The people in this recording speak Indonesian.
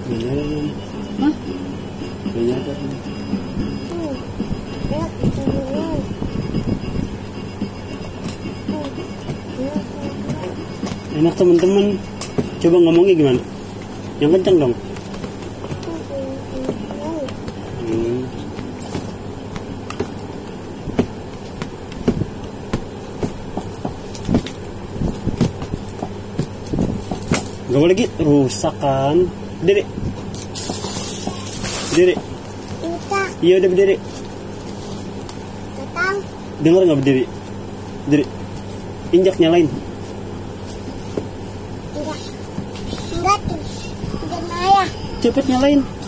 Beneran. Hah? Beneran. Enak teman-teman. Coba ngomongnya gimana? Yang kencang dong. Gak boleh gitu, rusak kan. Berdiri. Berdiri. Iya udah berdiri. Dengar nggak berdiri? Berdiri. Injak nyalain. Enggak tuh. Cepet Nyalain.